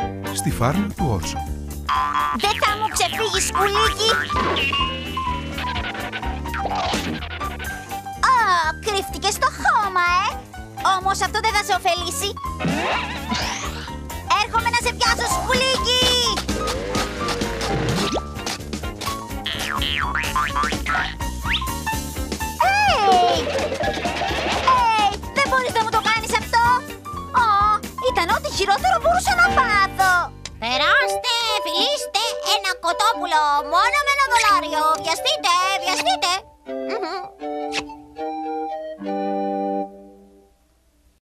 στη φάρμα του Όρσον. Δεν θα μου ξεφύγει, σκουλίκι! Κρύφτηκε στο χώμα, Όμως αυτό δεν θα σε ωφελήσει. Έρχομαι να σε πιάσω, σκουλίκι! Δεν μπορείς να μου το κάνεις αυτό! Ήταν ό,τι χειρότερο μπορούσα να πάθω! Περάστε, φιλήστε, ένα κοτόπουλο, μόνο με $1. Βιαστείτε, βιαστείτε!